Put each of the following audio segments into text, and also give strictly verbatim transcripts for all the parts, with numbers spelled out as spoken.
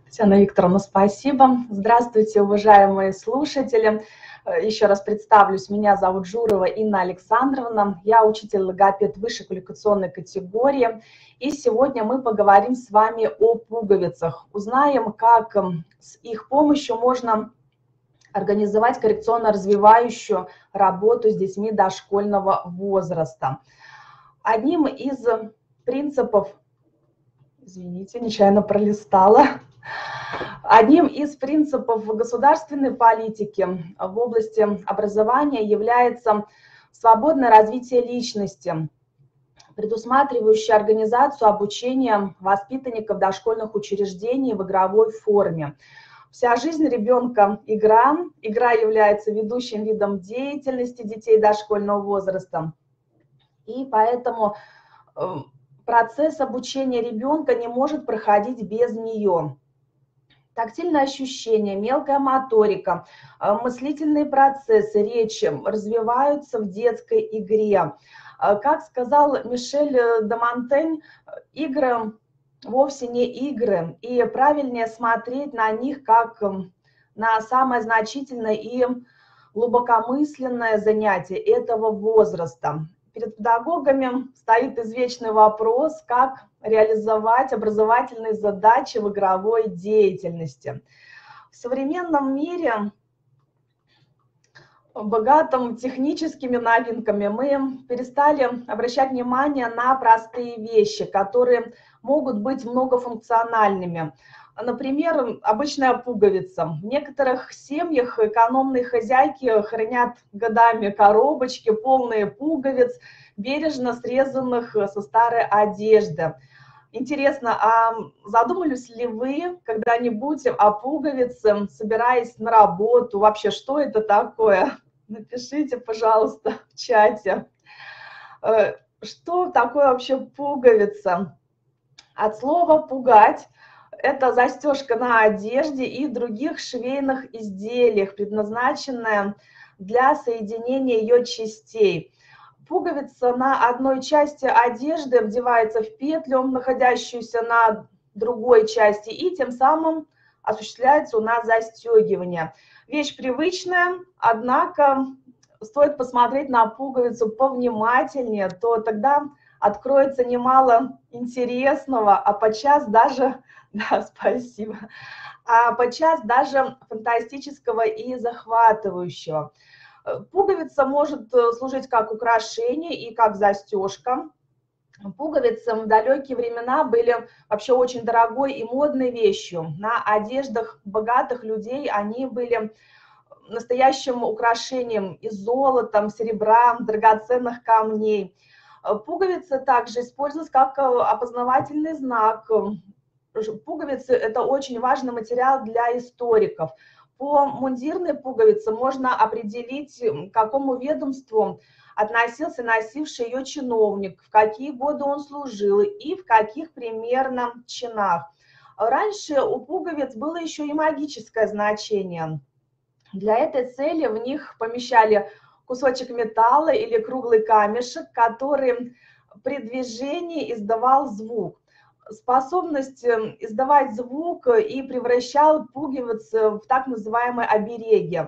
Татьяна Викторовна, спасибо. Здравствуйте, уважаемые слушатели. Еще раз представлюсь, меня зовут Журова Инна Александровна, я учитель-логопед высшей квалификационной категории. И сегодня мы поговорим с вами о пуговицах, узнаем, как с их помощью можно организовать коррекционно-развивающую работу с детьми дошкольного возраста. Одним из принципов, извините, нечаянно пролистала, Одним из принципов государственной политики в области образования является свободное развитие личности, предусматривающее организацию обучения воспитанников дошкольных учреждений в игровой форме. Вся жизнь ребенка – игра. Игра является ведущим видом деятельности детей дошкольного возраста. И поэтому процесс обучения ребенка не может проходить без нее. Тактильные ощущения, мелкая моторика, мыслительные процессы, речь развиваются в детской игре. Как сказал Мишель де Монтень, игры вовсе не игры, и правильнее смотреть на них как на самое значительное и глубокомысленное занятие этого возраста. Перед педагогами стоит извечный вопрос, как реализовать образовательные задачи в игровой деятельности. В современном мире, богатом техническими новинками, мы перестали обращать внимание на простые вещи, которые могут быть многофункциональными. Например, обычная пуговица. В некоторых семьях экономные хозяйки хранят годами коробочки, полные пуговиц, бережно срезанных со старой одежды. Интересно, а задумались ли вы когда-нибудь о пуговице, собираясь на работу? Вообще, что это такое? Напишите, пожалуйста, в чате. Что такое вообще пуговица? От слова «пугать». Это застежка на одежде и других швейных изделиях, предназначенная для соединения ее частей. Пуговица на одной части одежды вдевается в петлю, находящуюся на другой части, и тем самым осуществляется у нас застегивание. Вещь привычная, однако стоит посмотреть на пуговицу повнимательнее, то тогда откроется немало интересного, а подчас даже... Да, спасибо. А подчас даже фантастического и захватывающего. Пуговица может служить как украшение и как застежка. Пуговицы в далекие времена были вообще очень дорогой и модной вещью. На одеждах богатых людей они были настоящим украшением из золота, серебра, драгоценных камней. Пуговицы также используются как опознавательный знак. Пуговицы – это очень важный материал для историков. По мундирной пуговице можно определить, к какому ведомству относился носивший ее чиновник, в какие годы он служил и в каких примерно чинах. Раньше у пуговиц было еще и магическое значение. Для этой цели в них помещали кусочек металла или круглый камешек, который при движении издавал звук. Способность издавать звук и превращал пуговицы в так называемые обереги.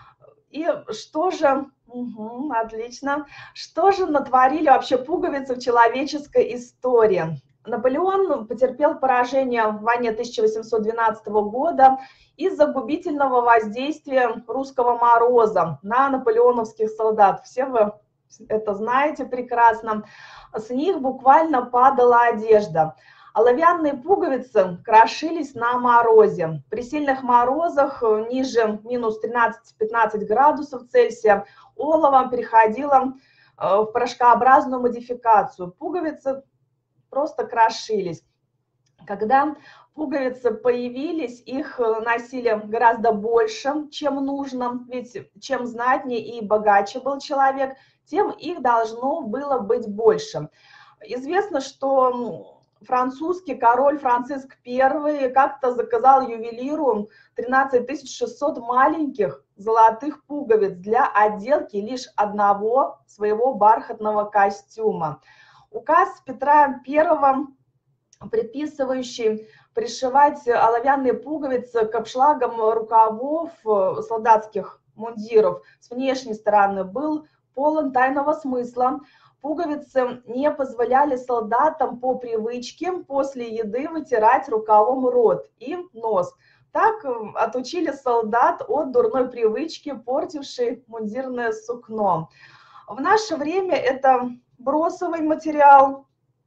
И что же, угу, отлично, что же натворили вообще пуговицы в человеческой истории? Наполеон потерпел поражение в войне тысяча восемьсот двенадцатого года из-за губительного воздействия русского мороза на наполеоновских солдат. Все вы это знаете прекрасно. С них буквально падала одежда. Оловянные пуговицы крошились на морозе. При сильных морозах ниже минус тринадцать-пятнадцать градусов Цельсия олово переходило в порошкообразную модификацию. Пуговицы просто крошились. Когда пуговицы появились, их носили гораздо больше, чем нужно, ведь чем знатнее и богаче был человек, тем их должно было быть больше. Известно, что французский король Франциск Первый как-то заказал ювелиру тринадцать тысяч шестьсот маленьких золотых пуговиц для отделки лишь одного своего бархатного костюма. Указ Петра Первого, предписывающий пришивать оловянные пуговицы к обшлагам рукавов солдатских мундиров с внешней стороны был полон тайного смысла. Пуговицы не позволяли солдатам по привычке после еды вытирать рукавом рот и нос. Так отучили солдат от дурной привычки, портившей мундирное сукно. В наше время это бросовый материал,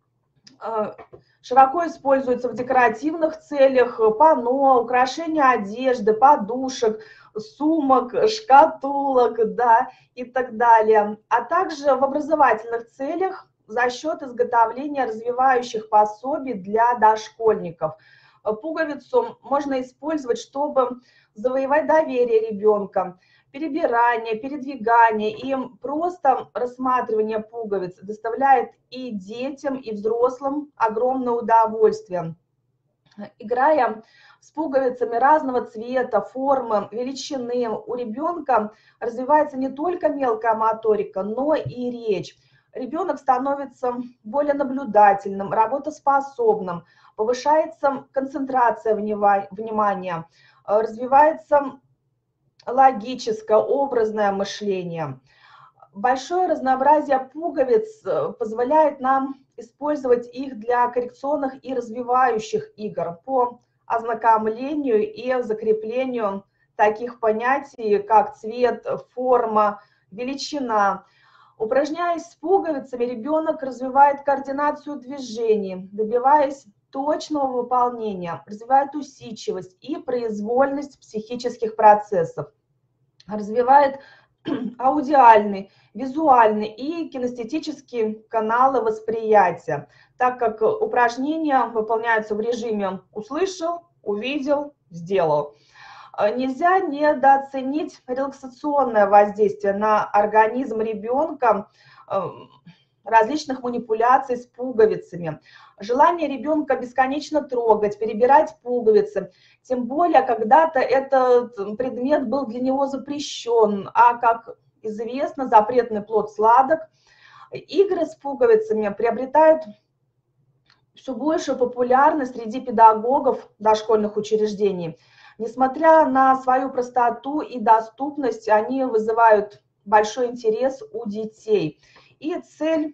широко используется в декоративных целях, панно, украшения одежды, подушек, сумок, шкатулок, да, и так далее, а также в образовательных целях за счет изготовления развивающих пособий для дошкольников. Пуговицу можно использовать, чтобы завоевать доверие ребенка. Перебирание, передвигание и просто рассматривание пуговиц доставляет и детям, и взрослым огромное удовольствие. Играя с пуговицами разного цвета, формы, величины, у ребенка развивается не только мелкая моторика, но и речь. Ребенок становится более наблюдательным, работоспособным, повышается концентрация внимания, развивается логическое, образное мышление. Большое разнообразие пуговиц позволяет нам использовать их для коррекционных и развивающих игр по ознакомлению и закреплению таких понятий, как цвет, форма, величина. Упражняясь с пуговицами, ребенок развивает координацию движений, добиваясь точного выполнения, развивает усидчивость и произвольность психических процессов, развивает аудиальный, визуальный и кинестетические каналы восприятия, так как упражнения выполняются в режиме «услышал», «увидел», «сделал». Нельзя недооценить релаксационное воздействие на организм ребенка различных манипуляций с пуговицами. Желание ребенка бесконечно трогать, перебирать пуговицы, тем более когда-то этот предмет был для него запрещен, а, как известно, запретный плод сладок. Игры с пуговицами приобретают все большую популярность среди педагогов дошкольных учреждений. Несмотря на свою простоту и доступность, они вызывают большой интерес у детей. И цель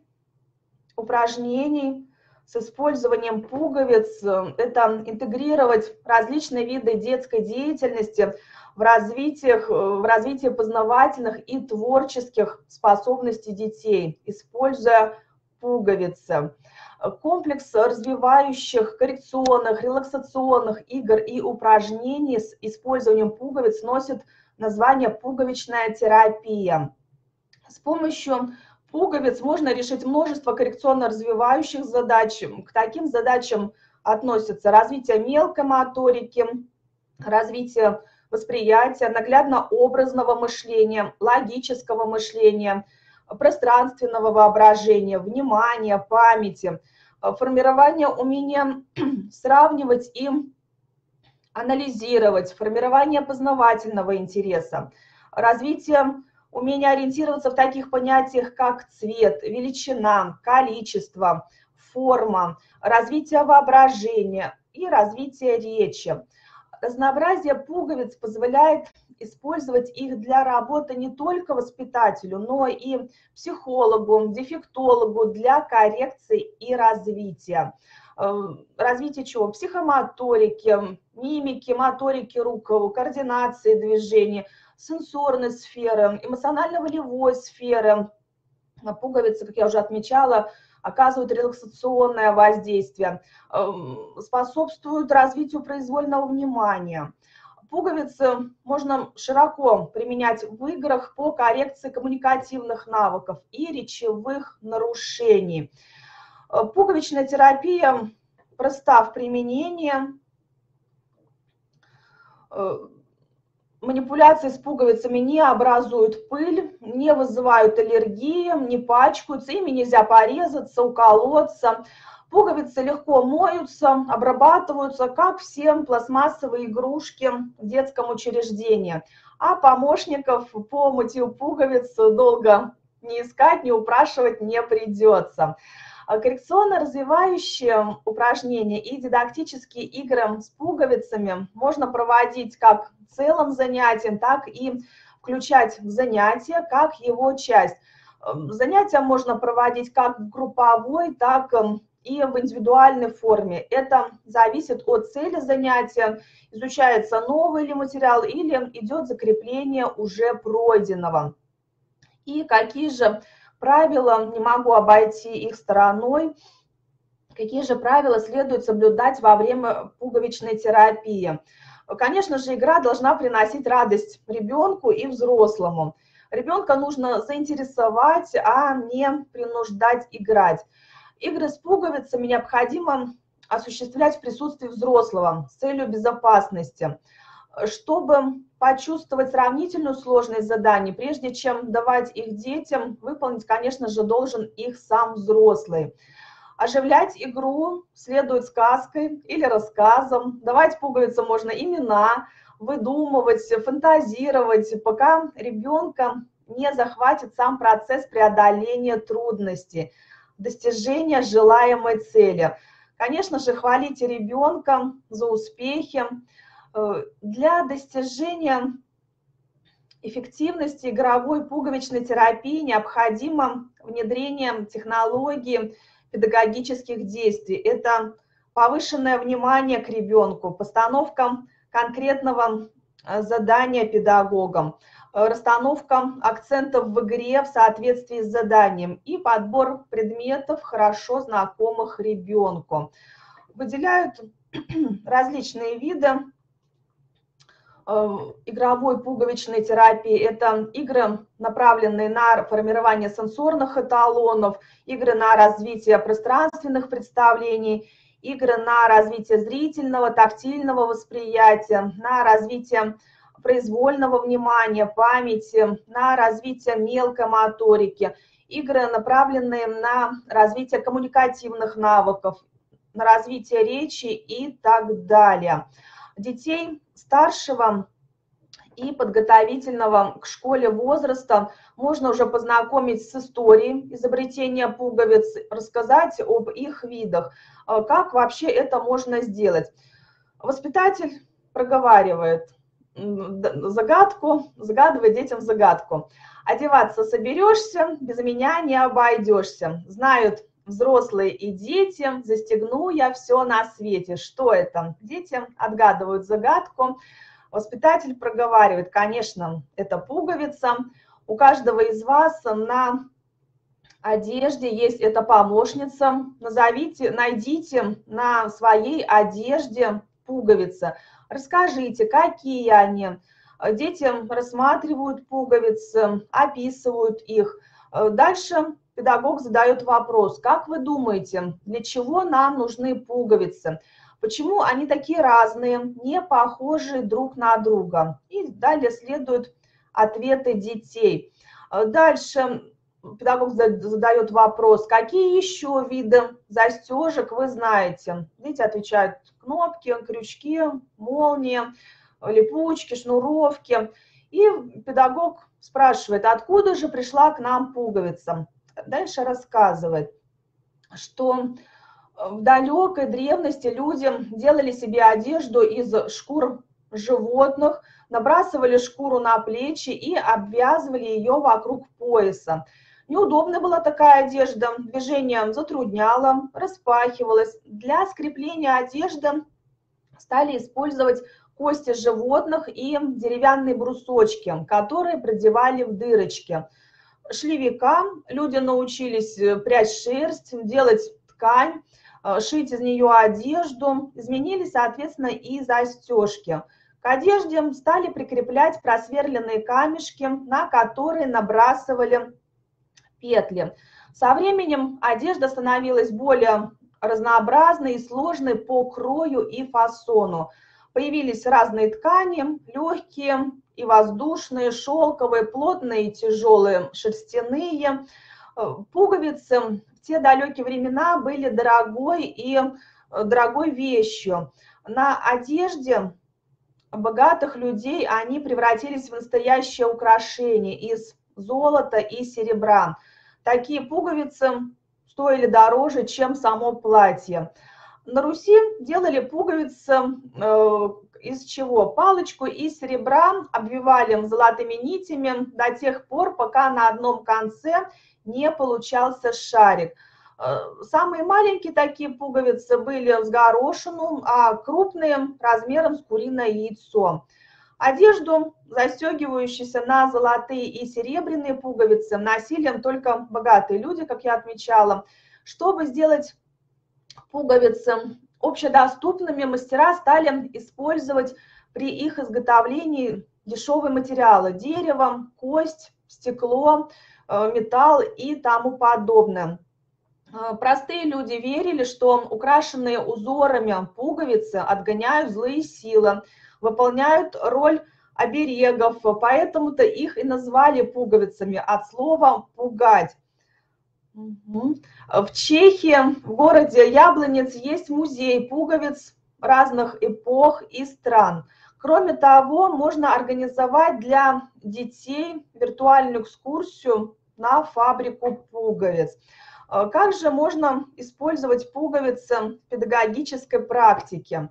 упражнений с использованием пуговиц – это интегрировать различные виды детской деятельности в развитие, в развитие познавательных и творческих способностей детей, используя пуговицы. Комплекс развивающих, коррекционных, релаксационных игр и упражнений с использованием пуговиц носит название «пуговичная терапия». С помощью пуговиц можно решить множество коррекционно-развивающих задач. К таким задачам относятся развитие мелкой моторики, развитие восприятия, наглядно-образного мышления, логического мышления, пространственного воображения, внимания, памяти, формирование умения сравнивать и анализировать, формирование познавательного интереса, развитие умения ориентироваться в таких понятиях, как цвет, величина, количество, форма, развитие воображения и развитие речи. Разнообразие пуговиц позволяет использовать их для работы не только воспитателю, но и психологу, дефектологу для коррекции и развития. Развитие чего? Психомоторики, мимики, моторики рук, координации движений, сенсорной сферы, эмоционально-волевой сферы. Пуговицы, как я уже отмечала, оказывают релаксационное воздействие, способствуют развитию произвольного внимания. Пуговицы можно широко применять в играх по коррекции коммуникативных навыков и речевых нарушений. Пуговичная терапия проста в применении. Манипуляции с пуговицами не образуют пыль, не вызывают аллергии, не пачкаются, ими нельзя порезаться, уколоться. Пуговицы легко моются, обрабатываются, как все пластмассовые игрушки в детском учреждении. А помощников по мытью пуговиц долго не искать, не упрашивать не придется. Коррекционно-развивающие упражнения и дидактические игры с пуговицами можно проводить как целым занятием, так и включать в занятие как его часть. Занятия можно проводить как в групповой, так и в индивидуальной форме. Это зависит от цели занятия, изучается новый ли материал или идет закрепление уже пройденного. И какие же правила, не могу обойти их стороной, какие же правила следует соблюдать во время пуговичной терапии? Конечно же, игра должна приносить радость ребенку и взрослому. Ребенка нужно заинтересовать, а не принуждать играть. Игры с пуговицами необходимо осуществлять в присутствии взрослого с целью безопасности, чтобы почувствовать сравнительную сложность заданий, прежде чем давать их детям, выполнить, конечно же, должен их сам взрослый. Оживлять игру следует сказкой или рассказом, давать пуговицам можно имена, выдумывать, фантазировать, пока ребенка не захватит сам процесс преодоления трудностей, достижения желаемой цели. Конечно же, хвалите ребенка за успехи. Для достижения эффективности игровой пуговичной терапии необходимо внедрение технологии педагогических действий. Это повышенное внимание к ребенку, постановка конкретного задания педагогом, расстановка акцентов в игре в соответствии с заданием и подбор предметов, хорошо знакомых ребенку. Выделяют различные виды игровой пуговичной терапии. Это игры, направленные на формирование сенсорных эталонов, игры на развитие пространственных представлений, игры на развитие зрительного, тактильного восприятия, на развитие произвольного внимания, памяти, на развитие мелкой моторики, игры, направленные на развитие коммуникативных навыков, на развитие речи и так далее. Детей старшего и подготовительного к школе возраста можно уже познакомить с историей изобретения пуговиц, рассказать об их видах, как вообще это можно сделать. Воспитатель проговаривает загадку, загадывает детям загадку. Одеваться соберешься, без меня не обойдешься. Знают взрослые и дети, застегну я все на свете. Что это? Дети отгадывают загадку. Воспитатель проговаривает, конечно, это пуговица. У каждого из вас на одежде есть эта помощница. Назовите, найдите на своей одежде пуговицы. Расскажите, какие они. Дети рассматривают пуговицы, описывают их. Дальше педагог задает вопрос: как вы думаете, для чего нам нужны пуговицы? Почему они такие разные, не похожие друг на друга? И далее следуют ответы детей. Дальше педагог задает вопрос: какие еще виды застежек вы знаете? Дети отвечают: кнопки, крючки, молнии, липучки, шнуровки. И педагог спрашивает: откуда же пришла к нам пуговица? Дальше рассказывает, что в далекой древности люди делали себе одежду из шкур животных, набрасывали шкуру на плечи и обвязывали ее вокруг пояса. Неудобная была такая одежда, движение затрудняло, распахивалось. Для скрепления одежды стали использовать кости животных и деревянные брусочки, которые продевали в дырочки. Шли века, люди научились прядь шерсть, делать ткань, шить из нее одежду, изменились, соответственно, и застежки. К одежде стали прикреплять просверленные камешки, на которые набрасывали петли. Со временем одежда становилась более разнообразной и сложной по крою и фасону. Появились разные ткани, легкие и воздушные, шелковые, плотные и тяжелые, шерстяные. Пуговицы в те далекие времена были дорогой и дорогой вещью. На одежде богатых людей они превратились в настоящее украшение из золота и серебра. Такие пуговицы стоили дороже, чем само платье. На Руси делали пуговицы э, из чего? Палочку из серебра обвивали золотыми нитями до тех пор, пока на одном конце не получался шарик. Самые маленькие такие пуговицы были с горошину, а крупные размером с куриное яйцо. Одежду, застегивающуюся на золотые и серебряные пуговицы, носили только богатые люди, как я отмечала. Чтобы сделать пуговицы общедоступными, мастера стали использовать при их изготовлении дешевые материалы – дерево, кость, стекло, металл и тому подобное. Простые люди верили, что украшенные узорами пуговицы отгоняют злые силы, выполняют роль оберегов, поэтому-то их и назвали пуговицами от слова «пугать». Угу. В Чехии, в городе Яблонец, есть музей пуговиц разных эпох и стран. Кроме того, можно организовать для детей виртуальную экскурсию на фабрику пуговиц. Как же можно использовать пуговицы в педагогической практике?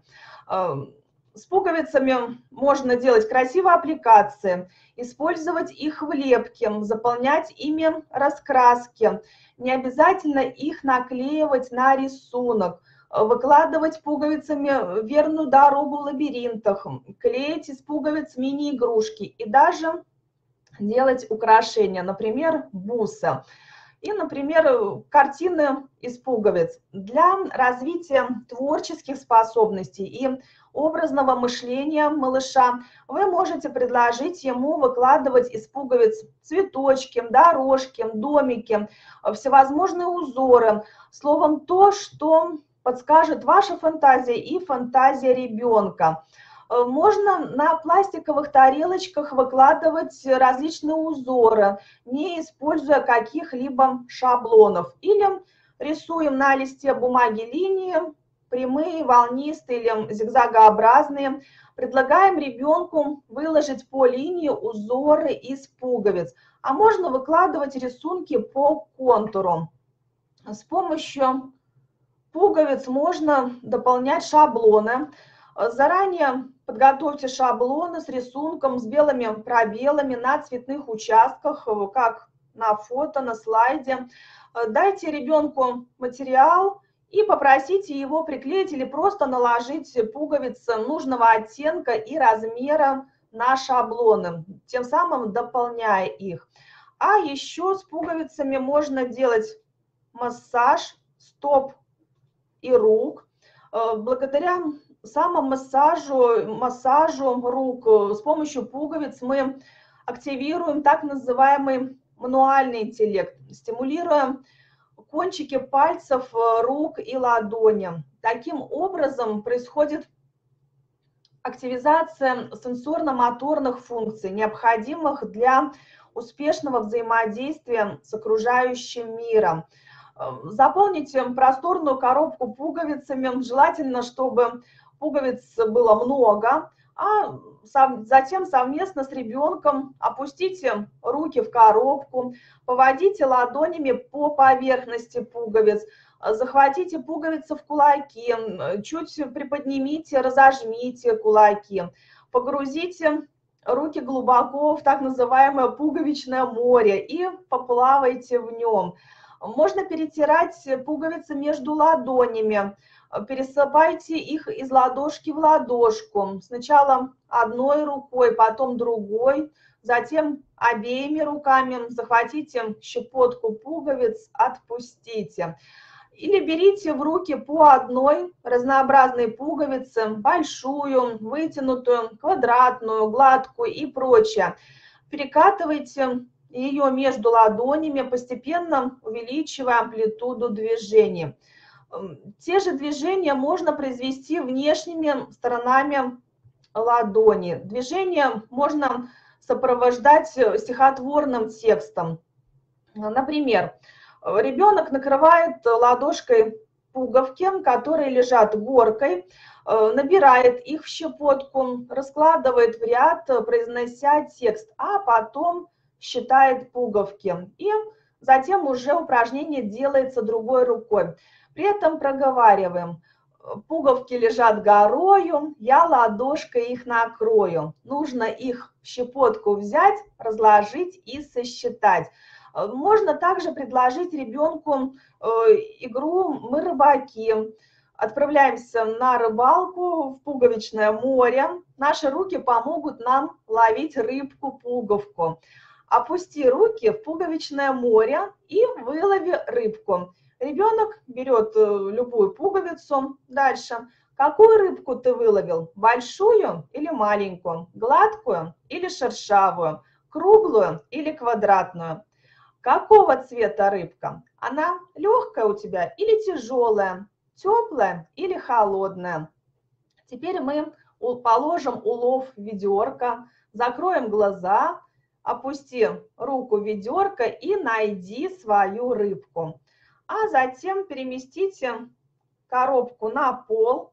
С пуговицами можно делать красивые аппликации, использовать их в лепке, заполнять ими раскраски. Не обязательно их наклеивать на рисунок, выкладывать пуговицами верную дорогу в лабиринтах, клеить из пуговиц мини-игрушки и даже делать украшения, например, бусы. И, например, картины из пуговиц. Для развития творческих способностей и образного мышления малыша вы можете предложить ему выкладывать из пуговиц цветочки, дорожки, домики, всевозможные узоры. Словом, то, что подскажет ваша фантазия и фантазия ребенка. Можно на пластиковых тарелочках выкладывать различные узоры, не используя каких-либо шаблонов. Или рисуем на листе бумаги линии, прямые, волнистые или зигзагообразные. Предлагаем ребенку выложить по линии узоры из пуговиц. А можно выкладывать рисунки по контуру. С помощью пуговиц можно дополнять шаблоны. Заранее подготовьте шаблоны с рисунком, с белыми пробелами на цветных участках, как на фото, на слайде. Дайте ребенку материал и попросите его приклеить или просто наложить пуговицы нужного оттенка и размера на шаблоны, тем самым дополняя их. А еще с пуговицами можно делать массаж стоп и рук. Благодаря самомассажу, массажу рук с помощью пуговиц мы активируем так называемый мануальный интеллект, стимулируя кончики пальцев рук и ладони. Таким образом происходит активизация сенсорно-моторных функций, необходимых для успешного взаимодействия с окружающим миром. Заполните просторную коробку пуговицами, желательно, чтобы пуговиц было много, а затем совместно с ребенком опустите руки в коробку, поводите ладонями по поверхности пуговиц, захватите пуговицы в кулаки, чуть приподнимите, разожмите кулаки, погрузите руки глубоко в так называемое пуговичное море и поплавайте в нем. Можно перетирать пуговицы между ладонями, пересыпайте их из ладошки в ладошку. Сначала одной рукой, потом другой, затем обеими руками. Захватите щепотку пуговиц, отпустите. Или берите в руки по одной разнообразной пуговице, большую, вытянутую, квадратную, гладкую и прочее. Перекатывайте ее между ладонями, постепенно увеличивая амплитуду движений. Те же движения можно произвести внешними сторонами ладони. Движение можно сопровождать стихотворным текстом. Например, ребенок накрывает ладошкой пуговки, которые лежат горкой, набирает их в щепотку, раскладывает в ряд, произнося текст, а потом считает пуговки и затем уже упражнение делается другой рукой. При этом проговариваем: пуговки лежат горою, я ладошкой их накрою. Нужно их в щепотку взять, разложить и сосчитать. Можно также предложить ребенку игру «Мы рыбаки». Отправляемся на рыбалку в пуговичное море. Наши руки помогут нам ловить рыбку-пуговку. Опусти руки в пуговичное море и вылови рыбку. Ребенок берет любую пуговицу. Дальше. Какую рыбку ты выловил? Большую или маленькую? Гладкую или шершавую? Круглую или квадратную? Какого цвета рыбка? Она легкая у тебя или тяжелая? Теплая или холодная? Теперь мы положим улов в ведерко, закроем глаза, опусти руку в ведерко и найди свою рыбку. А затем переместите коробку на пол,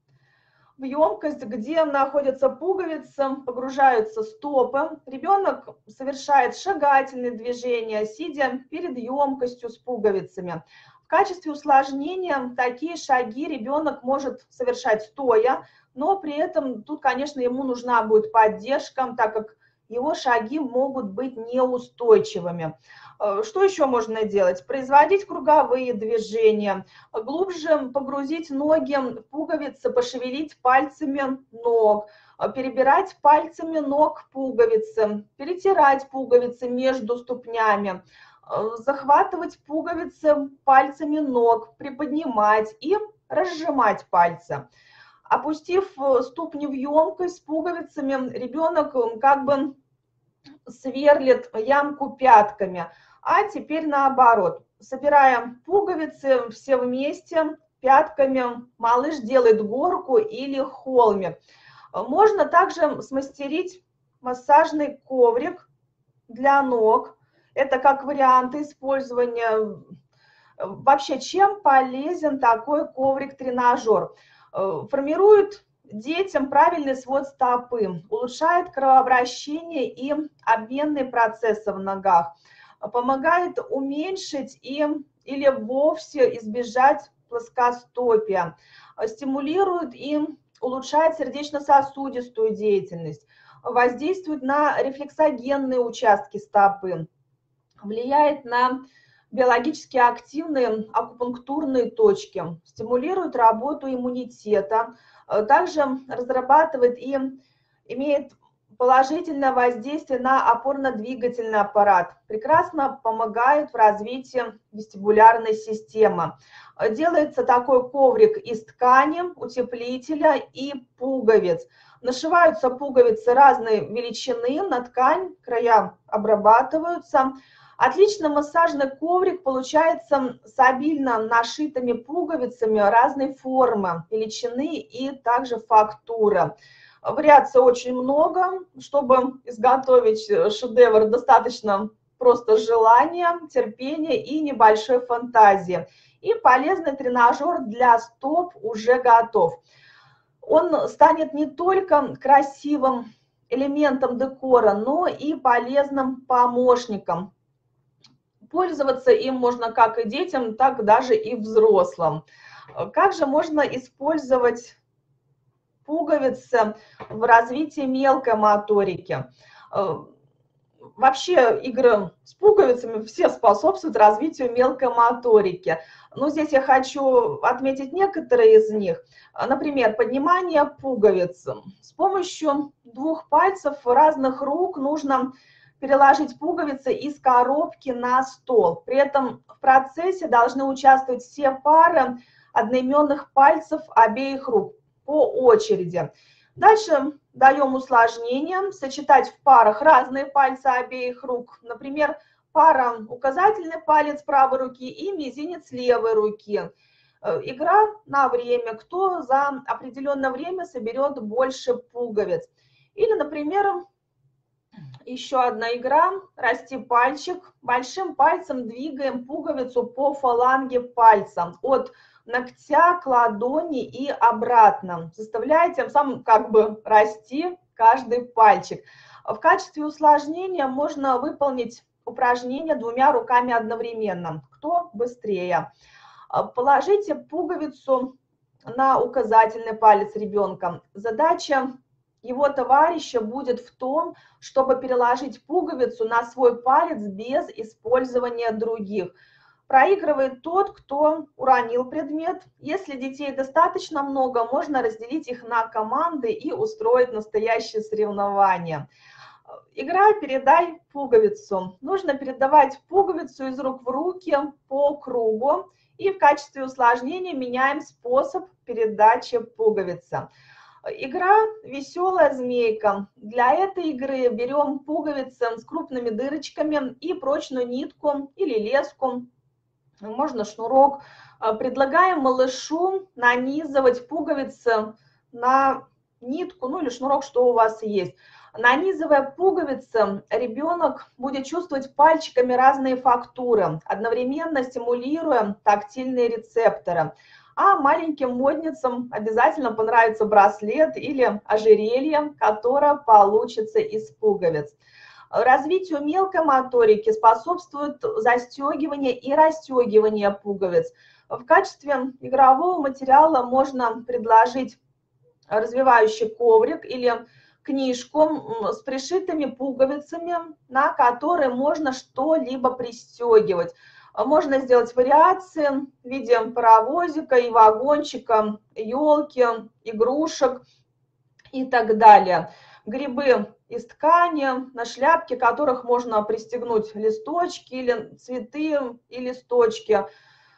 в емкость, где находятся пуговицы, погружаются стопы. Ребенок совершает шагательные движения, сидя перед емкостью с пуговицами. В качестве усложнения такие шаги ребенок может совершать стоя, но при этом тут, конечно, ему нужна будет поддержка, так как его шаги могут быть неустойчивыми. Что еще можно делать? Производить круговые движения, глубже погрузить ноги в пуговицы, пошевелить пальцами ног, перебирать пальцами ног пуговицы, перетирать пуговицы между ступнями, захватывать пуговицы пальцами ног, приподнимать и разжимать пальцы. Опустив ступни в емкость с пуговицами, ребенок как бы сверлит ямку пятками. А теперь наоборот. Собираем пуговицы все вместе, пятками. Малыш делает горку или холмик. Можно также смастерить массажный коврик для ног. Это как варианты использования. Вообще, чем полезен такой коврик-тренажер? Формирует детям правильный свод стопы, улучшает кровообращение и обменные процессы в ногах, помогает уменьшить и, или вовсе избежать плоскостопия, стимулирует и улучшает сердечно-сосудистую деятельность, воздействует на рефлексогенные участки стопы, влияет на биологически активные акупунктурные точки, стимулирует работу иммунитета, также разрабатывает и имеет положительное воздействие на опорно-двигательный аппарат, прекрасно помогает в развитии вестибулярной системы. Делается такой коврик из ткани, утеплителя и пуговиц. Нашиваются пуговицы разной величины на ткань, края обрабатываются. Отлично массажный коврик получается с обильно нашитыми пуговицами разной формы, величины и также фактуры. Вариаций очень много. Чтобы изготовить шедевр, достаточно просто желания, терпения и небольшой фантазии. И полезный тренажер для стоп уже готов. Он станет не только красивым элементом декора, но и полезным помощником. Пользоваться им можно как и детям, так даже и взрослым. Как же можно использовать пуговицы в развитии мелкой моторики? Вообще игры с пуговицами все способствуют развитию мелкой моторики. Но здесь я хочу отметить некоторые из них. Например, поднимание пуговиц. С помощью двух пальцев разных рук нужно переложить пуговицы из коробки на стол. При этом в процессе должны участвовать все пары одноименных пальцев обеих рук по очереди. Дальше даем усложнение: сочетать в парах разные пальцы обеих рук. Например, пара указательный палец правой руки и мизинец левой руки. Игра на время, кто за определенное время соберет больше пуговиц. Или, например, еще одна игра: расти пальчик. Большим пальцем двигаем пуговицу по фаланге пальца от ногтя к ладони и обратно, заставляя тем самым как бы расти каждый пальчик. В качестве усложнения можно выполнить упражнение двумя руками одновременно. Кто быстрее? Положите пуговицу на указательный палец ребенка. Задача его товарища будет в том, чтобы переложить пуговицу на свой палец без использования других. Проигрывает тот, кто уронил предмет. Если детей достаточно много, можно разделить их на команды и устроить настоящее соревнование. Игра «Передай пуговицу». Нужно передавать пуговицу из рук в руки по кругу. И в качестве усложнения меняем способ передачи пуговицы. Игра «Веселая змейка». Для этой игры берем пуговицы с крупными дырочками и прочную нитку или леску, можно шнурок. Предлагаем малышу нанизывать пуговицы на нитку, ну или шнурок, что у вас есть. Нанизывая пуговицы, ребенок будет чувствовать пальчиками разные фактуры, одновременно стимулируя тактильные рецепторы. А маленьким модницам обязательно понравится браслет или ожерелье, которое получится из пуговиц. Развитию мелкой моторики способствует застегивание и расстегивание пуговиц. В качестве игрового материала можно предложить развивающий коврик или книжку с пришитыми пуговицами, на которые можно что-либо пристегивать. Можно сделать вариации в виде паровозика и вагончика, елки, игрушек и так далее. Грибы из ткани, на шляпке которых можно пристегнуть листочки или цветы и листочки.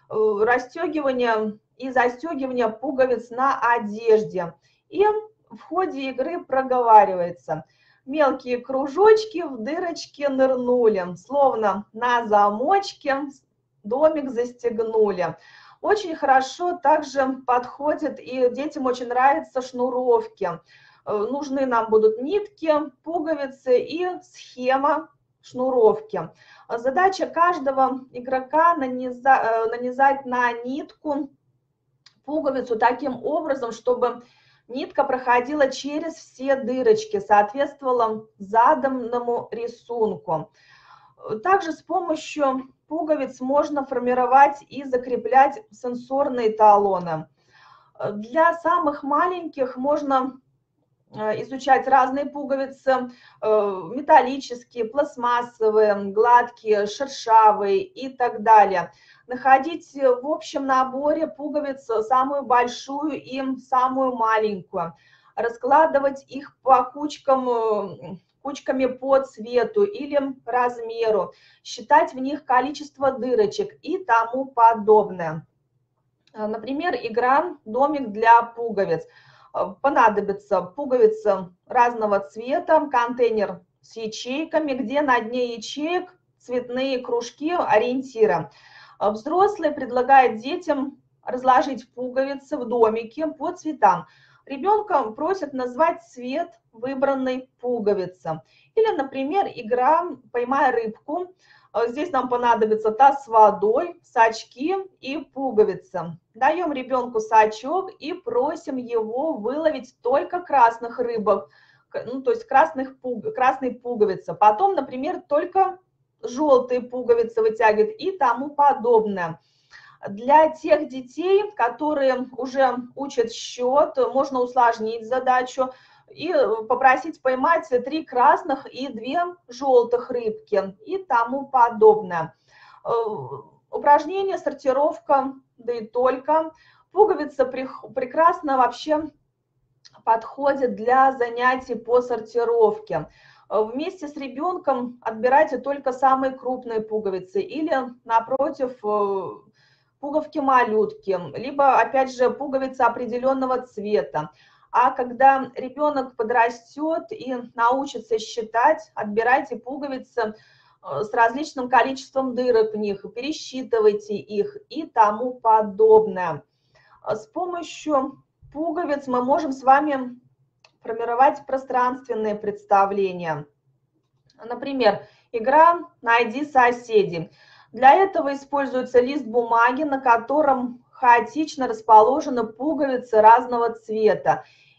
Расстегивание и застегивание пуговиц на одежде. И в ходе игры проговаривается: мелкие кружочки в дырочке нырнули, словно на замочке домик застегнули. Очень хорошо также подходит, и детям очень нравятся шнуровки. Нужны нам будут нитки, пуговицы и схема шнуровки. Задача каждого игрока наниза, нанизать на нитку пуговицу таким образом, чтобы нитка проходила через все дырочки, соответствовала заданному рисунку. Также с помощью пуговиц можно формировать и закреплять сенсорные талоны. Для самых маленьких можно изучать разные пуговицы, металлические, пластмассовые, гладкие, шершавые и так далее. Находить в общем наборе пуговиц самую большую и самую маленькую. Раскладывать их по кучкам, кучками по цвету или размеру. Считать в них количество дырочек и тому подобное. Например, игра «Домик для пуговиц». Понадобится пуговица разного цвета, контейнер с ячейками, где на дне ячеек цветные кружки, ориентиры. Взрослый предлагает детям разложить пуговицы в домике по цветам. Ребенка просят назвать цвет выбранной пуговицы. Или, например, игра «Поймай рыбку». Здесь нам понадобится таз с водой, сачки и пуговицы. Даем ребенку сачок и просим его выловить только красных рыбок, ну, то есть красных пуг... красные пуговицы. Потом, например, только желтые пуговицы вытягивает и тому подобное. Для тех детей, которые уже учат счет, можно усложнить задачу и попросить поймать три красных и две желтых рыбки и тому подобное. Упражнение сортировка, да и только. Пуговица прекрасно вообще подходит для занятий по сортировке. Вместе с ребенком отбирайте только самые крупные пуговицы или, напротив, пуговки-малютки, либо, опять же, пуговицы определенного цвета. А когда ребенок подрастет и научится считать, отбирайте пуговицы с различным количеством дырок в них, пересчитывайте их и тому подобное. С помощью пуговиц мы можем с вами формировать пространственные представления. Например, игра «Найди соседей». Для этого используется лист бумаги, на котором хаотично расположены пуговицы разного цвета.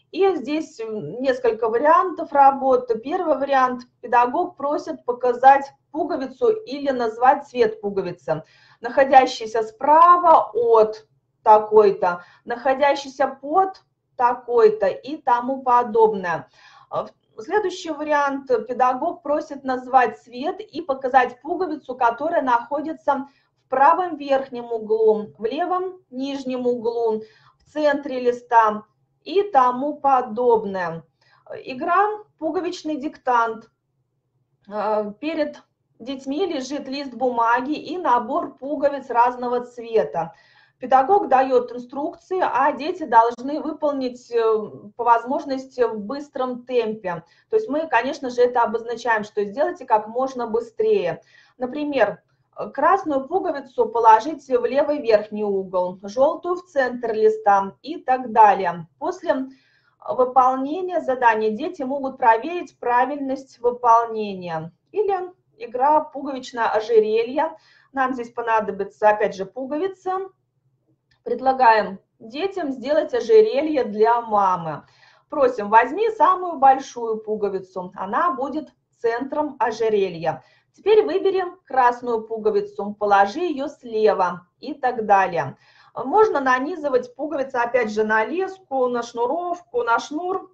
И здесь несколько вариантов работы. Первый вариант. Педагог просит показать пуговицу или назвать цвет пуговицы, находящийся справа от такой-то, находящийся под такой-то и тому подобное. Следующий вариант. Педагог просит назвать цвет и показать пуговицу, которая находится в правом верхнем углу, в левом нижнем углу, в центре листа и тому подобное. Игра «Пуговичный диктант». Перед детьми лежит лист бумаги и набор пуговиц разного цвета. Педагог дает инструкции, а дети должны выполнить по возможности в быстром темпе. То есть мы, конечно же, это обозначаем, что сделайте как можно быстрее. Например, красную пуговицу положите в левый верхний угол, желтую в центр листа и так далее. После выполнения задания дети могут проверить правильность выполнения. Или игра «Пуговичное ожерелье». Нам здесь понадобится, опять же, пуговица. Предлагаем детям сделать ожерелье для мамы. Просим, возьми самую большую пуговицу, она будет центром ожерелья. Теперь выберем красную пуговицу, положи ее слева и так далее. Можно нанизывать пуговицы, опять же, на леску, на шнуровку, на шнур,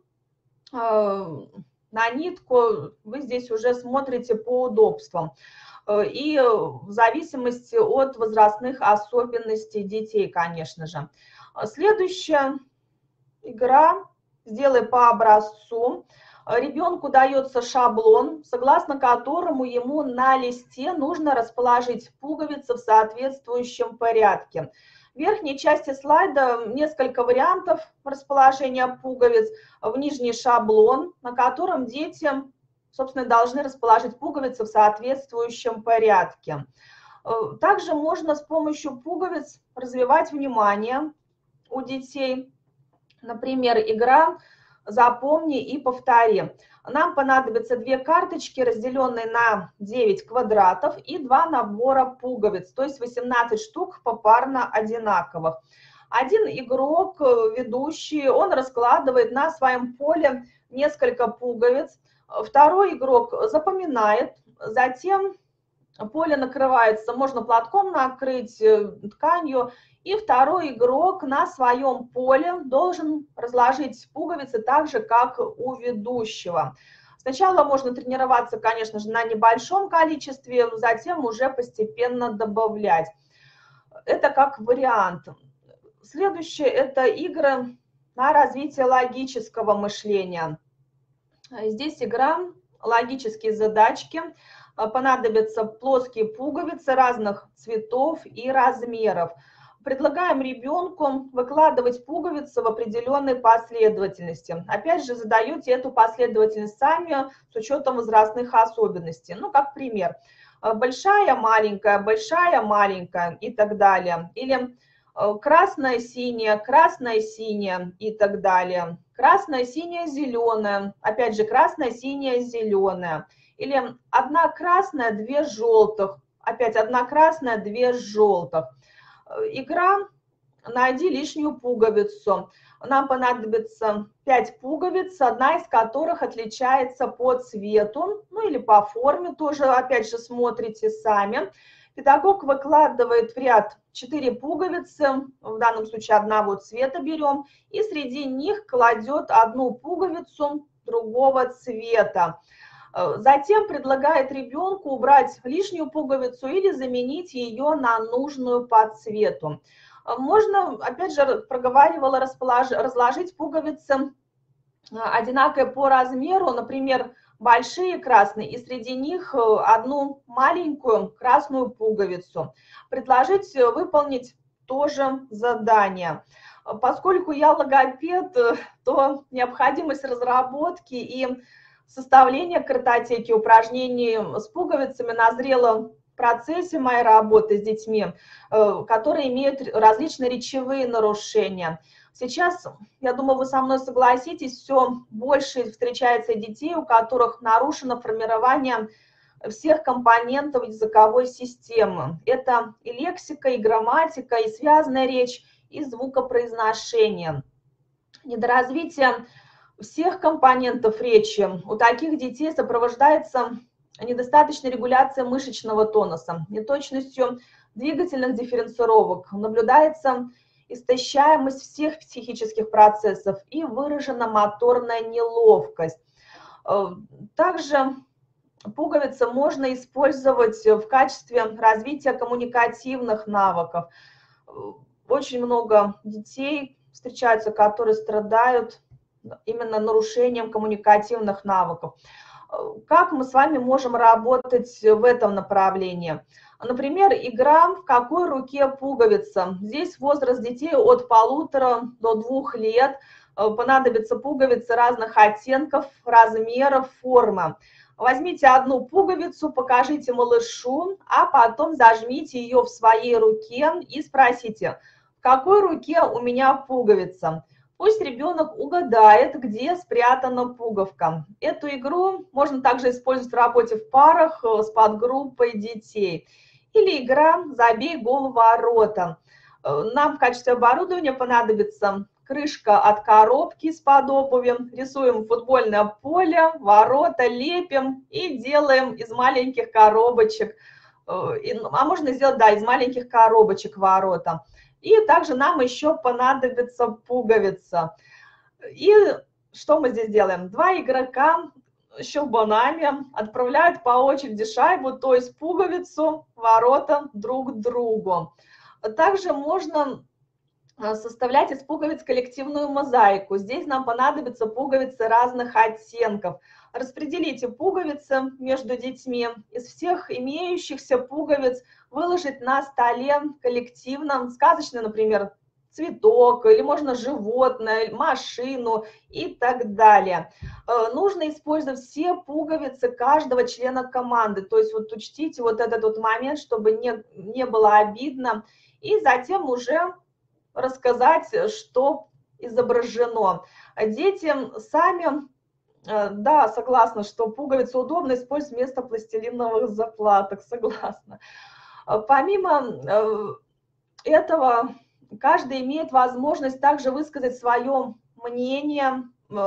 на нитку. Вы здесь уже смотрите по удобствам. И в зависимости от возрастных особенностей детей, конечно же. Следующая игра «Сделай по образцу». Ребенку дается шаблон, согласно которому ему на листе нужно расположить пуговицы в соответствующем порядке. В верхней части слайда несколько вариантов расположения пуговиц, в нижний шаблон, на котором дети, собственно, должны расположить пуговицы в соответствующем порядке. Также можно с помощью пуговиц развивать внимание у детей. Например, игра «Запомни и повтори». Нам понадобятся две карточки, разделенные на девять квадратов, и два набора пуговиц, то есть восемнадцать штук попарно одинаковых. Один игрок, ведущий, он раскладывает на своем поле несколько пуговиц. Второй игрок запоминает, затем поле накрывается, можно платком накрыть, тканью, и второй игрок на своем поле должен разложить пуговицы так же, как у ведущего. Сначала можно тренироваться, конечно же, на небольшом количестве, затем уже постепенно добавлять. Это как вариант. Следующее – это игры на развитие логического мышления. Здесь игра «Логические задачки». Понадобятся плоские пуговицы разных цветов и размеров. Предлагаем ребенку выкладывать пуговицы в определенной последовательности. Опять же, задаете эту последовательность сами с учетом возрастных особенностей. Ну, как пример. Большая, маленькая, большая, маленькая и так далее. Или красная, синяя, красная, синяя и так далее. Красная, синяя, зеленая. Опять же, красная, синяя, зеленая. Или одна красная, две желтых. Опять одна красная, две желтых. Игра «Найди лишнюю пуговицу». Нам понадобится пять пуговиц, одна из которых отличается по цвету, ну или по форме, тоже опять же смотрите сами. Педагог выкладывает в ряд четыре пуговицы, в данном случае одного цвета берем, и среди них кладет одну пуговицу другого цвета. Затем предлагает ребенку убрать лишнюю пуговицу или заменить ее на нужную по цвету. Можно, опять же, проговаривала, разложить пуговицы одинаковые по размеру, например, большие красные, и среди них одну маленькую красную пуговицу. Предложить выполнить тоже задание. Поскольку я логопед, то необходимость разработки и составление картотеки упражнений с пуговицами назрело в процессе моей работы с детьми, которые имеют различные речевые нарушения. Сейчас, я думаю, вы со мной согласитесь, все больше встречается детей, у которых нарушено формирование всех компонентов языковой системы. Это и лексика, и грамматика, и связанная речь, и звукопроизношение. Недоразвитие всех компонентов речи у таких детей сопровождается недостаточной регуляцией мышечного тонуса, неточностью двигательных дифференцировок, наблюдается истощаемость всех психических процессов и выражена моторная неловкость. Также пуговицы можно использовать в качестве развития коммуникативных навыков. Очень много детей встречаются, которые страдают именно нарушением коммуникативных навыков. Как мы с вами можем работать в этом направлении? Например, игра «В какой руке пуговица?». Здесь возраст детей от полутора до двух лет. Понадобятся пуговицы разных оттенков, размеров, формы. Возьмите одну пуговицу, покажите малышу, а потом зажмите ее в своей руке и спросите, в какой руке у меня пуговица. Пусть ребенок угадает, где спрятана пуговка. Эту игру можно также использовать в работе в парах с подгруппой детей. Или игра «Забей гол в ворота». Нам в качестве оборудования понадобится крышка от коробки из-под обуви. Рисуем футбольное поле, ворота, лепим и делаем из маленьких коробочек. А можно сделать, да, из маленьких коробочек ворота. И также нам еще понадобится пуговица. И что мы здесь делаем? Два игрока щелбанами отправляют по очереди шайбу, то есть пуговицу, ворота друг к другу. Также можно составлять из пуговиц коллективную мозаику. Здесь нам понадобятся пуговицы разных оттенков. Распределите пуговицы между детьми. Из всех имеющихся пуговиц выложить на столе коллективно, сказочный, например, цветок, или можно животное, машину и так далее. Нужно использовать все пуговицы каждого члена команды. То есть вот учтите вот этот вот момент, чтобы не, не было обидно. И затем уже рассказать, что изображено. Дети сами, да, согласна, что пуговицу удобно использовать вместо пластилиновых заплаток, согласна. Помимо этого, каждый имеет возможность также высказать свое мнение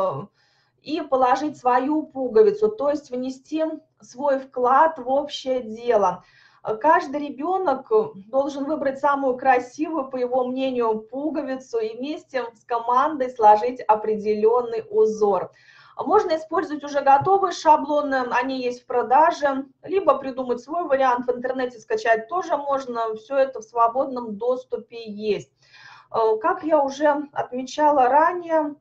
и положить свою пуговицу, то есть внести свой вклад в общее дело. Каждый ребенок должен выбрать самую красивую, по его мнению, пуговицу и вместе с командой сложить определенный узор. Можно использовать уже готовые шаблоны, они есть в продаже, либо придумать свой вариант, в интернете скачать тоже можно, все это в свободном доступе есть. Как я уже отмечала ранее,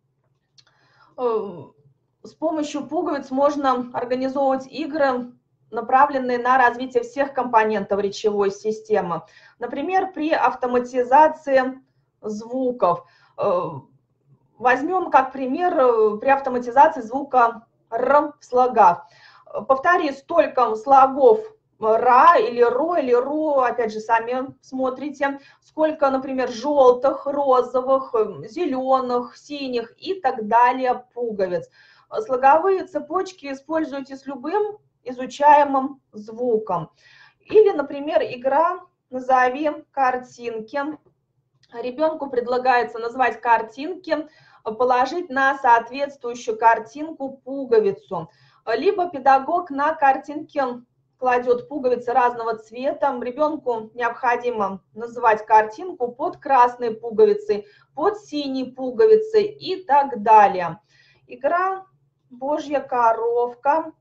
с помощью пуговиц можно организовывать игры, направленные на развитие всех компонентов речевой системы. Например, при автоматизации звуков. Возьмем как пример при автоматизации звука «р» в слогах. Повтори столько слогов «ра» или «ро» или «ру», опять же, сами смотрите, сколько, например, желтых, розовых, зеленых, синих и так далее пуговиц. Слоговые цепочки используйте с любым изучаемым звуком. Или, например, игра «Назови картинки». Ребенку предлагается назвать картинки, положить на соответствующую картинку пуговицу. Либо педагог на картинке кладет пуговицы разного цвета. Ребенку необходимо называть картинку под красной пуговицей, под синей пуговицей и так далее. Игра «Божья коровка».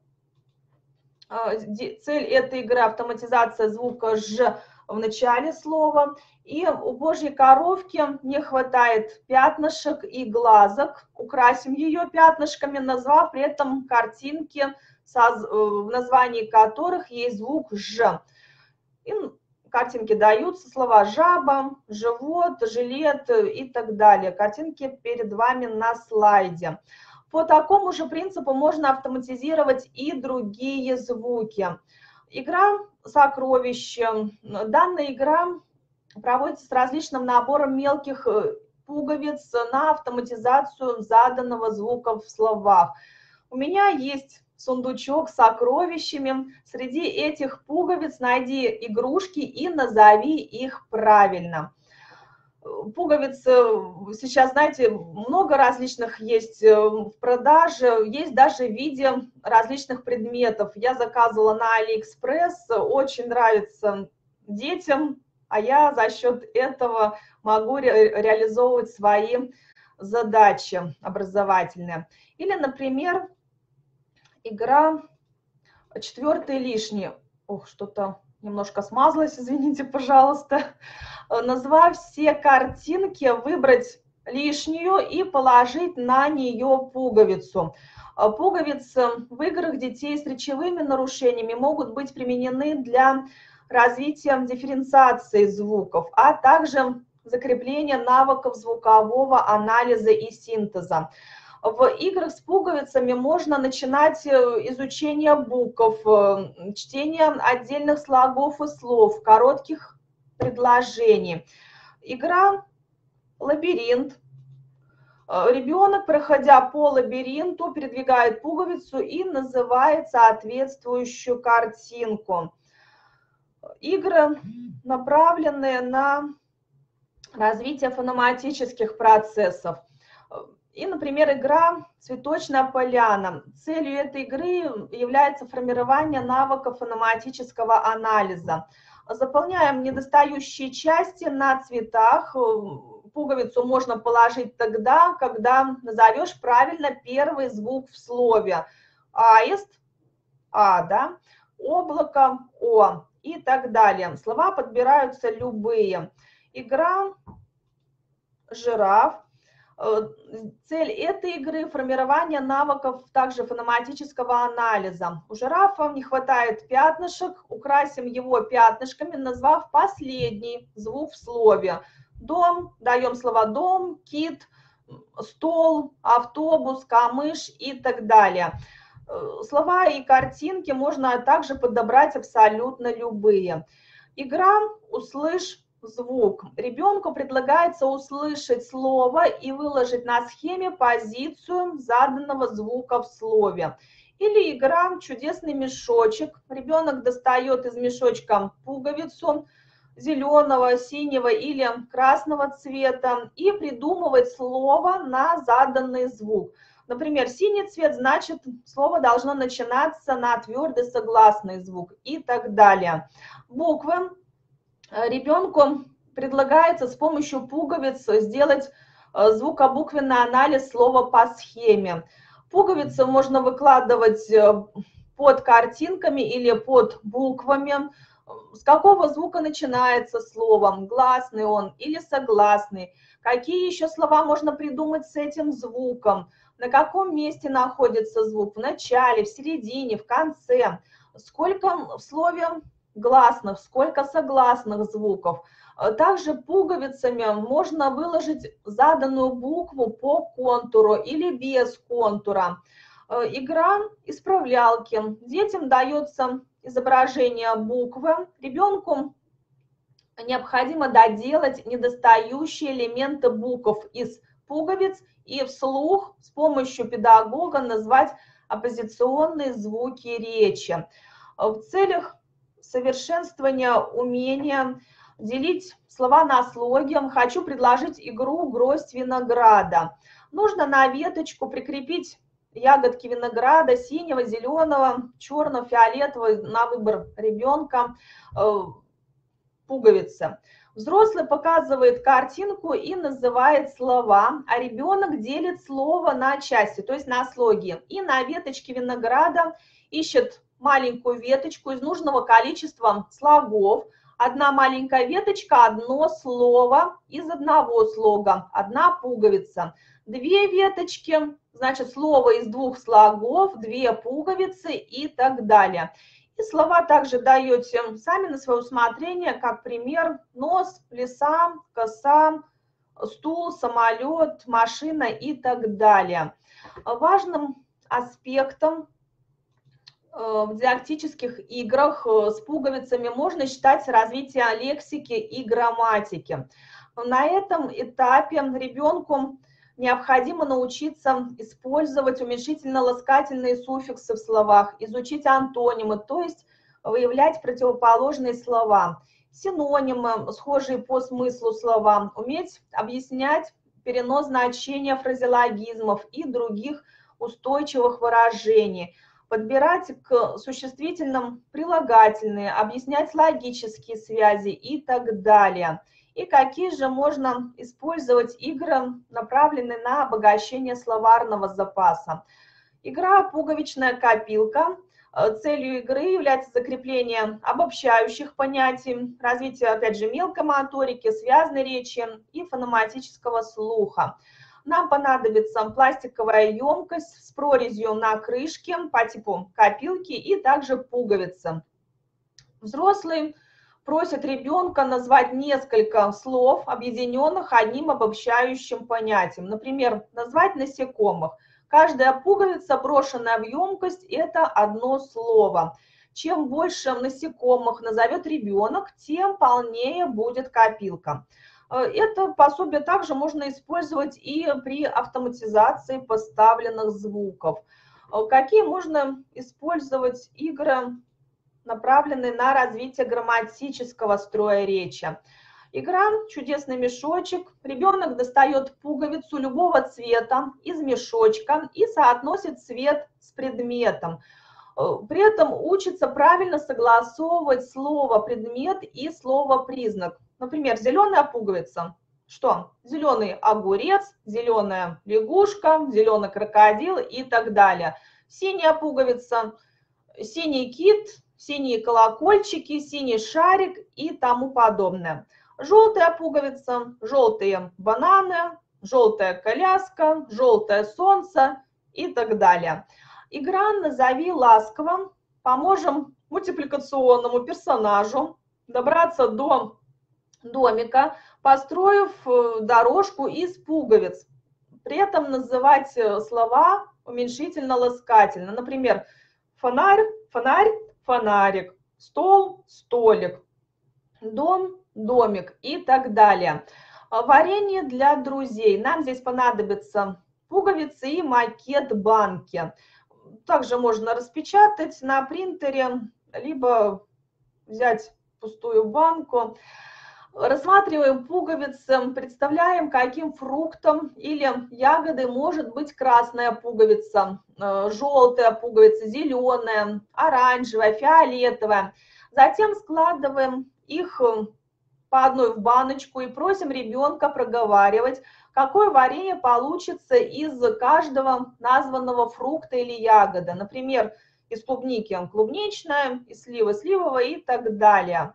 Цель этой игры – автоматизация звука «ж» в начале слова. И у Божьей коровки не хватает пятнышек и глазок. Украсим ее пятнышками, назвав при этом картинки, в названии которых есть звук «ж». И картинки даются слова «жаба», «живот», «жилет» и так далее. Картинки перед вами на слайде. По такому же принципу можно автоматизировать и другие звуки. Игра «Сокровище». Данная игра проводится с различным набором мелких пуговиц на автоматизацию заданного звука в словах. У меня есть сундучок с сокровищами. Среди этих пуговиц найди игрушки и назови их правильно. Пуговицы сейчас, знаете, много различных есть в продаже, есть даже в виде различных предметов. Я заказывала на Алиэкспресс, очень нравится детям, а я за счет этого могу ре реализовывать свои задачи образовательные. Или, например, игра «Четвертый лишний». Ох, что-то немножко смазалось, извините, пожалуйста. Назвав все картинки, выбрать лишнюю и положить на нее пуговицу. Пуговицы в играх детей с речевыми нарушениями могут быть применены для развития дифференциации звуков, а также закрепления навыков звукового анализа и синтеза. В играх с пуговицами можно начинать изучение букв, чтение отдельных слогов и слов, коротких предложений. Игра «Лабиринт». Ребенок, проходя по лабиринту, передвигает пуговицу и называет соответствующую картинку. Игры, направленные на развитие фонематических процессов. И, например, игра «Цветочная поляна». Целью этой игры является формирование навыков фонематического анализа. Заполняем недостающие части на цветах. Пуговицу можно положить тогда, когда назовешь правильно первый звук в слове. Аист – А, да? Облако – О и так далее. Слова подбираются любые. Игра «Жираф». Цель этой игры – формирование навыков также фонематического анализа. У жирафа не хватает пятнышек, украсим его пятнышками, назвав последний звук в слове. Дом, даем слова дом, кит, стол, автобус, камыш и так далее. Слова и картинки можно также подобрать абсолютно любые. Игра «Услышь звук». Ребенку предлагается услышать слово и выложить на схеме позицию заданного звука в слове. Или игра «Чудесный мешочек». Ребенок достает из мешочка пуговицу зеленого, синего или красного цвета и придумывает слово на заданный звук. Например, синий цвет, значит, слово должно начинаться на твердый согласный звук и так далее. Буквы. Ребенку предлагается с помощью пуговиц сделать звукобуквенный анализ слова по схеме. Пуговицы можно выкладывать под картинками или под буквами. С какого звука начинается слово, гласный он или согласный. Какие еще слова можно придумать с этим звуком. На каком месте находится звук, в начале, в середине, в конце. Сколько в слове гласных, сколько согласных звуков. Также пуговицами можно выложить заданную букву по контуру или без контура. Игра «Исправлялки». Детям дается изображение буквы. Ребенку необходимо доделать недостающие элементы букв из пуговиц и вслух с помощью педагога назвать оппозиционные звуки речи. В целях совершенствования умения делить слова на слоги хочу предложить игру «Гроздь винограда». Нужно на веточку прикрепить ягодки винограда синего, зеленого, черного, фиолетового, на выбор ребенка, пуговицы. Взрослый показывает картинку и называет слова, а ребенок делит слово на части, то есть на слоги. И на веточке винограда ищет маленькую веточку из нужного количества слогов. Одна маленькая веточка, одно слово из одного слога, одна пуговица. Две веточки, значит, слово из двух слогов, две пуговицы и так далее. И слова также даете сами на свое усмотрение, как пример: нос, лиса, коса, стул, самолет, машина и так далее. Важным аспектом в дидактических играх с пуговицами можно считать развитие лексики и грамматики. На этом этапе ребенку необходимо научиться использовать уменьшительно-ласкательные суффиксы в словах, изучить антонимы, то есть выявлять противоположные слова. синонимы, схожие по смыслу слова, уметь объяснять перенос значения фразеологизмов и других устойчивых выражений, подбирать к существительным прилагательные, объяснять логические связи и так далее. И какие же можно использовать игры, направленные на обогащение словарного запаса. Игра «Пуговичная копилка». Целью игры является закрепление обобщающих понятий, развитие, опять же, мелкой моторики, связной речи и фонематического слуха. Нам понадобится пластиковая емкость с прорезью на крышке по типу копилки и также пуговицы. Взрослый просит ребенка назвать несколько слов, объединенных одним обобщающим понятием. Например, назвать насекомых. Каждая пуговица, брошенная в емкость, это одно слово. Чем больше насекомых назовет ребенок, тем полнее будет копилка. Это пособие также можно использовать и при автоматизации поставленных звуков. Какие можно использовать игры, направленные на развитие грамматического строя речи? Игра «Чудесный мешочек». Ребенок достает пуговицу любого цвета из мешочка и соотносит цвет с предметом. При этом учится правильно согласовывать слово «предмет» и слово «признак». Например, зеленая пуговица. Что? Зеленый огурец, зеленая лягушка, зеленый крокодил и так далее. Синяя пуговица, синий кит, синие колокольчики, синий шарик и тому подобное. Желтая пуговица, желтые бананы, желтая коляска, желтое солнце и так далее. Игра «Назови ласково». Поможем мультипликационному персонажу добраться до домика, построив дорожку из пуговиц. При этом называть слова уменьшительно-ласкательно. Например, фонарь, фонарь, фонарик, стол, столик, дом, домик и так далее. Варенье для друзей. Нам здесь понадобятся пуговицы и макет банки. Также можно распечатать на принтере, либо взять пустую банку. Рассматриваем пуговицы, представляем, каким фруктом или ягодой может быть красная пуговица, желтая пуговица, зеленая, оранжевая, фиолетовая. Затем складываем их по одной в баночку и просим ребенка проговаривать, какое варенье получится из каждого названного фрукта или ягоды. Например, из клубники клубничная, из сливы сливовая и так далее.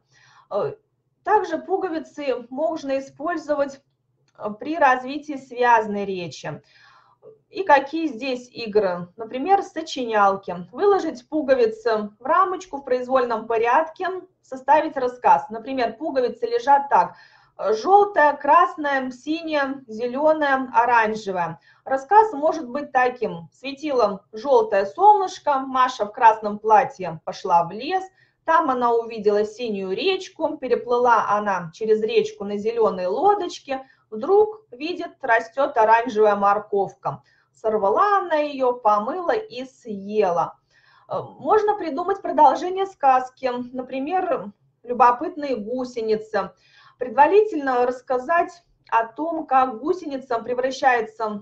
Также пуговицы можно использовать при развитии связной речи. И какие здесь игры? Например, сочинялки. Выложить пуговицы в рамочку в произвольном порядке, составить рассказ. Например, пуговицы лежат так: желтая, красная, синяя, зеленая, оранжевая. Рассказ может быть таким: светило желтое солнышко, Маша в красном платье пошла в лес, там она увидела синюю речку, переплыла она через речку на зеленой лодочке, вдруг видит, растет оранжевая морковка. Сорвала она ее, помыла и съела. Можно придумать продолжение сказки, например, «Любопытные гусеницы». Предварительно рассказать о том, как гусеница превращается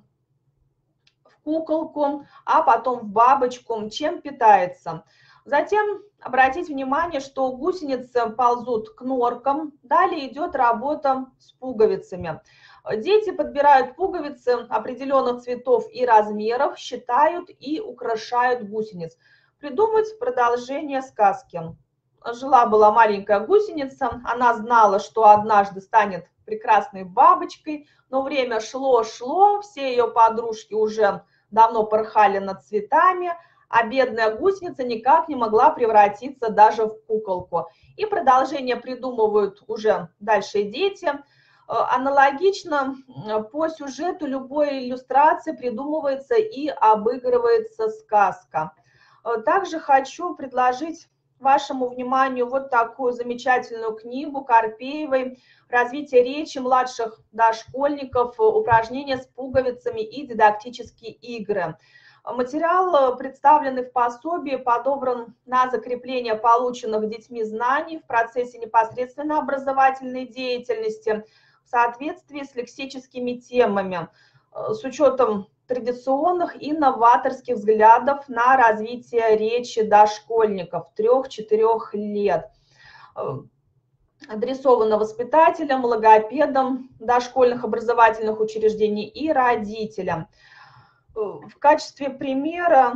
в куколку, а потом в бабочку, чем питается. Затем обратить внимание, что гусеницы ползут к норкам. Далее идет работа с пуговицами. Дети подбирают пуговицы определенных цветов и размеров, считают и украшают гусениц. Придумать продолжение сказки. Жила-была маленькая гусеница, она знала, что однажды станет прекрасной бабочкой, но время шло-шло, все ее подружки уже давно порхали над цветами, а бедная гусеница никак не могла превратиться даже в куколку. И продолжение придумывают уже дальше дети. Аналогично по сюжету любой иллюстрации придумывается и обыгрывается сказка. Также хочу предложить вашему вниманию вот такую замечательную книгу Карпеевой «Развитие речи младших дошкольников. Упражнения с пуговицами и дидактические игры». Материал, представленный в пособии, подобран на закрепление полученных детьми знаний в процессе непосредственно образовательной деятельности в соответствии с лексическими темами, с учетом традиционных и новаторских взглядов на развитие речи дошкольников трёх-четырёх лет. Адресовано воспитателям, логопедам дошкольных образовательных учреждений и родителям. В качестве примера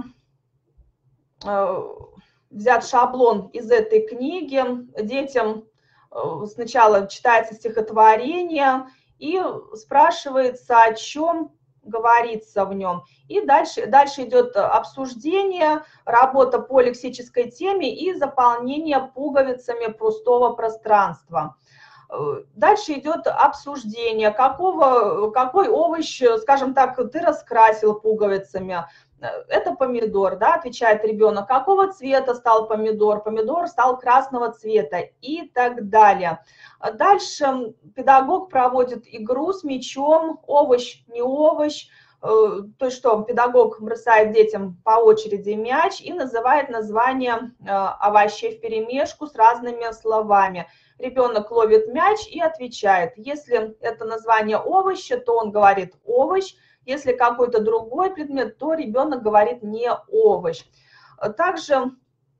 взят шаблон из этой книги. Детям сначала читается стихотворение и спрашивается, о чем говорится в нем. И дальше, дальше идет обсуждение, работа по лексической теме и заполнение пуговицами пустого пространства. Дальше идет обсуждение, какого, какой овощ, скажем так, ты раскрасил пуговицами. Это помидор, да, отвечает ребенок. Какого цвета стал помидор? Помидор стал красного цвета и так далее. Дальше педагог проводит игру с мячом, овощ, не овощ. То есть что, педагог бросает детям по очереди мяч и называет название овощей вперемешку с разными словами. Ребенок ловит мяч и отвечает. Если это название овоща, то он говорит овощ. Если какой-то другой предмет, то ребенок говорит не овощ. Также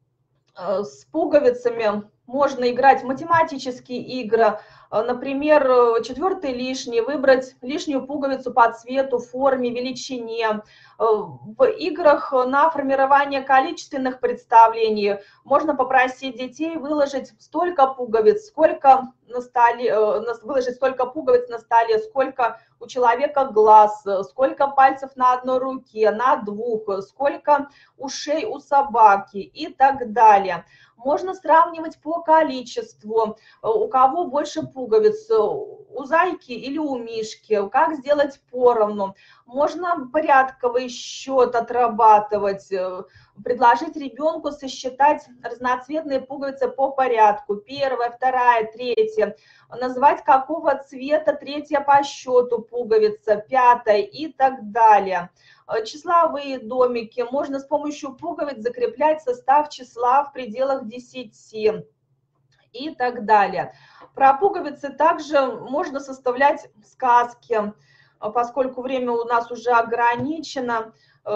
с пуговицами можно играть в математические игры. Например, четвертый лишний, выбрать лишнюю пуговицу по цвету, форме, величине. В играх на формирование количественных представлений можно попросить детей выложить столько пуговиц, сколько на столе, выложить столько пуговиц на столе, сколько у человека глаз, сколько пальцев на одной руке, на двух, сколько ушей у собаки и так далее. Можно сравнивать по количеству, у кого больше пуговиц, у зайки или у мишки, как сделать поровну. Можно порядковый счет отрабатывать, предложить ребенку сосчитать разноцветные пуговицы по порядку. Первая, вторая, третья. Назвать, какого цвета третья по счету пуговица, пятая и так далее. Числовые домики. Можно с помощью пуговиц закреплять состав числа в пределах десяти и так далее. Про пуговицы также можно составлять сказки, поскольку время у нас уже ограничено.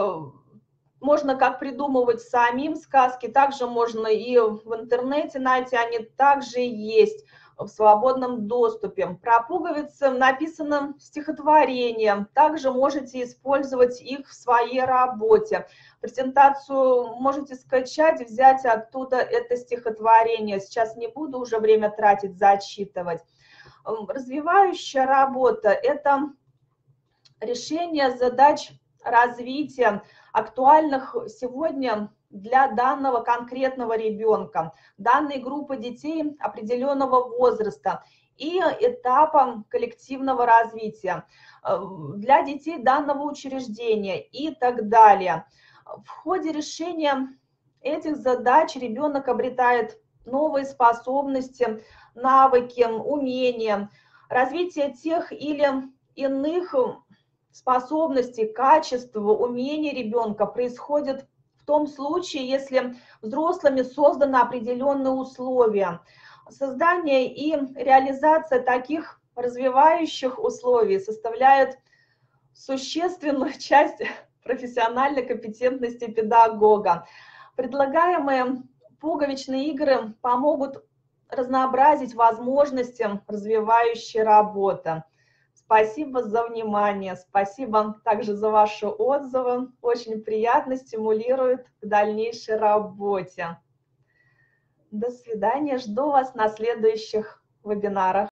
Можно как придумывать самим сказки, также можно и в интернете найти, они также есть в свободном доступе. Про пуговицы написано стихотворение, также можете использовать их в своей работе. Презентацию можете скачать, взять оттуда это стихотворение. Сейчас не буду уже время тратить, зачитывать. Развивающая работа – это решение задач развития, актуальных сегодня для данного конкретного ребенка, данной группы детей определенного возраста и этапа коллективного развития, для детей данного учреждения и так далее. В ходе решения этих задач ребенок обретает новые способности, навыки, умения, развитие тех или иных способностей, качеств, умений ребенка происходит в том случае, если взрослыми созданы определенные условия. Создание и реализация таких развивающих условий составляют существенную часть профессиональной компетентности педагога. Предлагаемые пуговичные игры помогут разнообразить возможности развивающей работы. Спасибо за внимание, спасибо также за ваши отзывы. Очень приятно, стимулирует к дальнейшей работе. До свидания, жду вас на следующих вебинарах.